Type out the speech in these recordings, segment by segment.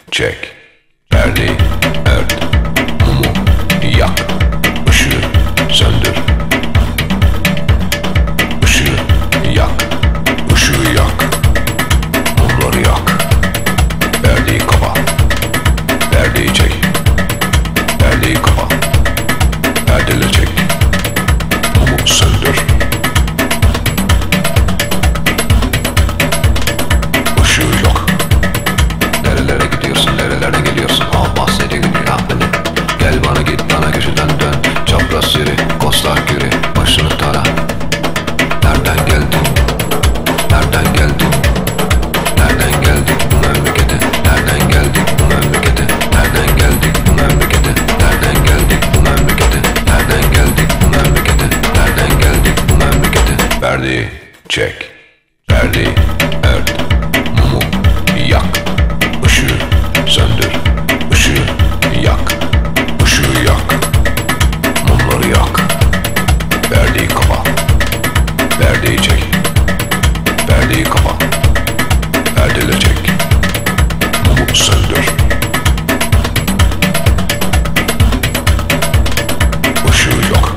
çek. Perdeyi ört. Mumu yak. Işığı söndür. Işığı yak. Işığı yak. Mumları yak. Perdeyi kapa. Perdeyi çek. Perdeyi kapa. Perdeleri çek. Mumu söndür. Işığı yok. Nerelere gidiyorsun, nerelere geliyorsun? Al bahsede günü beni. Gel bana git, bana köşeden dön. Çapraz yürü, kostak yürü. Başını tara. Nereden geldin? Nereden geldin? Nereden geldik bu memlekete? Nereden geldik bu memlekete? Nereden geldik bu memlekete? Nereden geldik bu memlekete? Nereden geldik bu memlekete? Nereden geldik bu memlekete? Perdeyi çek. Perdeyi ört. Mumu yak. Işığı söndür. Işığı yak. Işığı yak. Mumları yak. Perdeyi kapa. Perdeyi çek. Perdeyi kapa. Perdeleri çek. Mumu söndür. Işığı yok.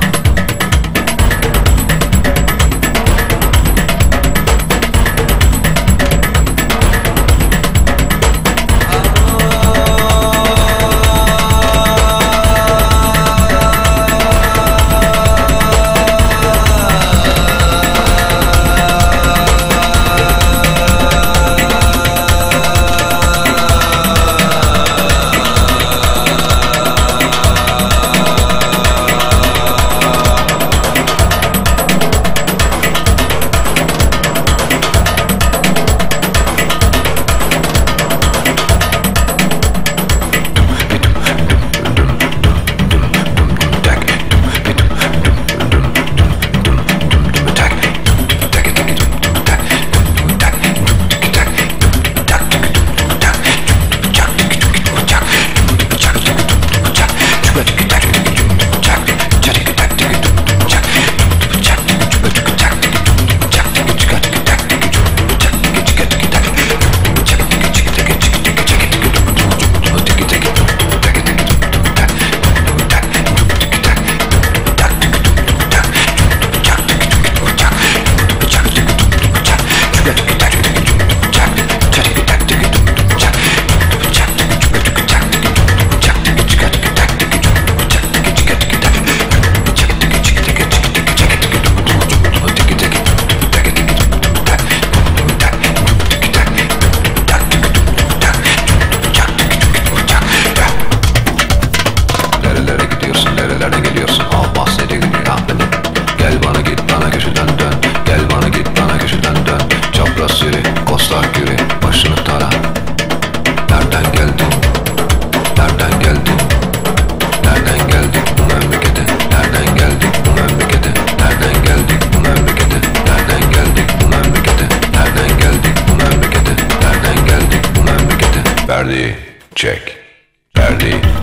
Kostak yürü, başını tara. Nereden geldin? Nereden geldin? Nereden geldik bu memlekete? Nereden geldik bu memlekete? Nereden geldik bu memlekete? Nereden geldik bu memlekete? Nereden geldik bu memlekete? Nereden geldik bu memlekete? Perdeyi çek. Perdeyi